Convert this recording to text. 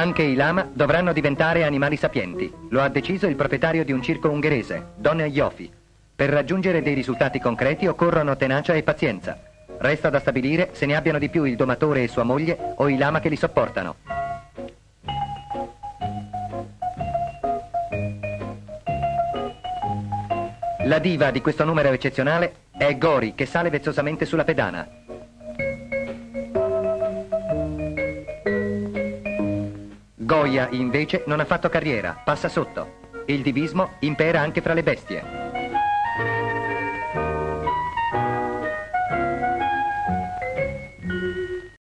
Anche i lama dovranno diventare animali sapienti. Lo ha deciso il proprietario di un circo ungherese, Don Yofi. Per raggiungere dei risultati concreti occorrono tenacia e pazienza. Resta da stabilire se ne abbiano di più il domatore e sua moglie o i lama che li sopportano. La diva di questo numero eccezionale è Gori, che sale vezzosamente sulla pedana. Goya, invece, non ha fatto carriera, passa sotto. Il divismo impera anche fra le bestie.